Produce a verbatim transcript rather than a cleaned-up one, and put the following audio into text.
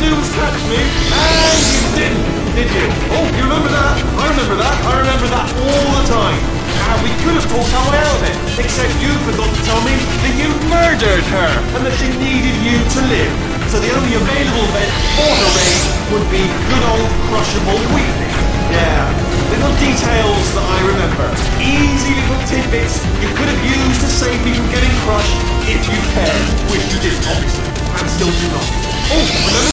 do was catch me, and you didn't, did you? Oh, you remember that? I remember that. I remember that all the time. And we could have talked our way out of it, except you forgot to tell me that you murdered her, and that she needed you to live. So the only available event for her raid would be good old crushable weeping. Yeah, little details that I remember. Easy little tidbits you could have used to save me from getting crushed if you cared, which you didn't, obviously, and still do not. Oh, remember